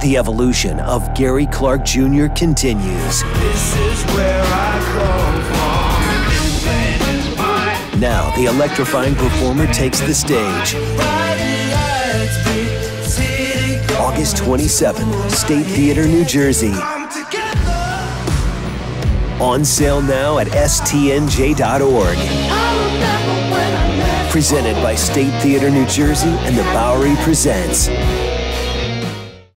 The evolution of Gary Clark Jr. continues. This is where I come from. This land is mine. Now, the electrifying performer takes the stage. August 27th, State Theater, New Jersey. On sale now at stnj.org. Presented by State Theater, New Jersey and the Bowery Presents.